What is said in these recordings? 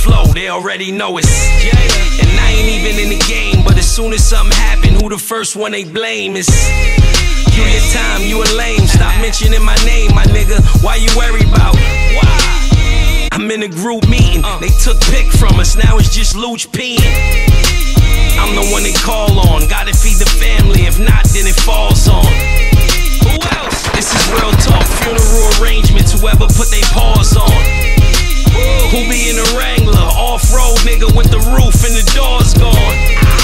flow, they already know it's Jada. And I ain't even in the game, but as soon as something happen, who the first one they blame is you. Your time, you a lame. Stop mentioning my name, my nigga. Why you worry about? Why? I'm in a group meeting. They took pic from us, now it's just Luch peeing. I'm the one they call on. Gotta feed the family, if not, then it falls on. Who else? This is real talk, funeral arrangements. Whoever put they paws on. Who be in a Wrangler, off-road nigga with the roof and the doors gone.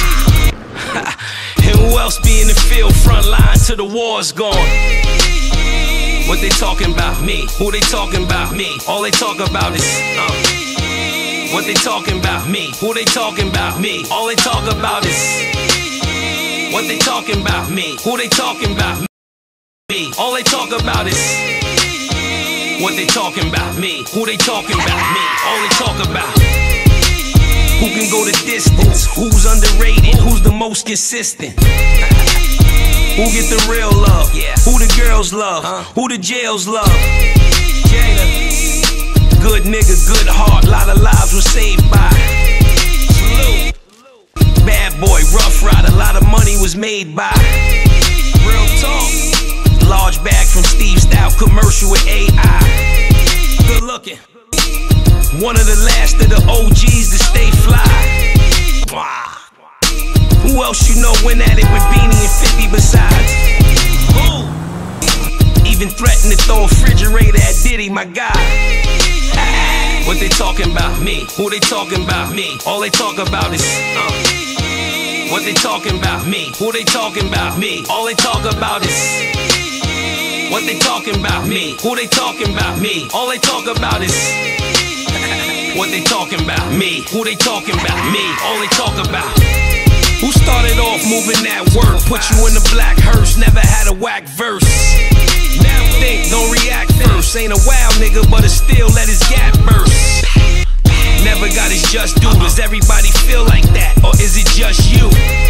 And who else be in the field, front line till the war's gone? What they talking about? Me. Who they talking about? Me. All they talk about is what they talking about? Me. Who they talking about? Me. All they talk about is what they talking about? Me. Who they talking about? Me. All they talk about is what they talking about? Me. Who they talking about? Me. All they talk about. Who can go the distance? Who's underrated? Who's the most consistent? Who get the real love? Who the girls love? Who the jails love? Jada. Good nigga, good heart, lot of lives were saved by. Salute. Bad boy, rough rider, a lot of money was made by. Real talk. Large bag from Steve Style commercial with AI. Good looking. One of the last of the OGs to stay fly. Wow. Who else you know went at it with Beanie and 50 besides? Who? Even threatened to throw a refrigerator at Diddy, my guy. What they talking about? Me. Who they talking about? Me. All they talk about is what they talking about? Me. Who they talking about? Me. All they talk about is what they talking about? Me. Who they talking about? Me. All they talk about is what they talking about? Me. Who they talking about? Me. All they talk about. Who started off moving that work? Put you in the black hearse, never had a whack verse. Now think, don't react first. Ain't a wild nigga, but it still let his gap burst. Never got his just due. Does everybody feel like that, or is it just you?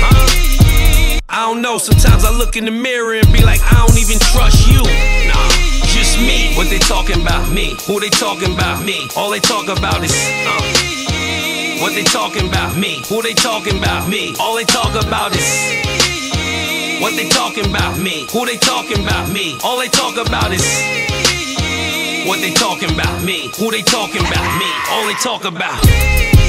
I don't know, sometimes I look in the mirror and be like, I don't even trust you. Nah, just me. What they talking about? Me. Who they talking about? Me. All they talk about is what they talking about? Me. Who they talking about? Me. All they talk about is what they talking about? Me. Who they talking about? Me. All they talk about is what they talking about? Me. Who they talking about? Me. All they talk about.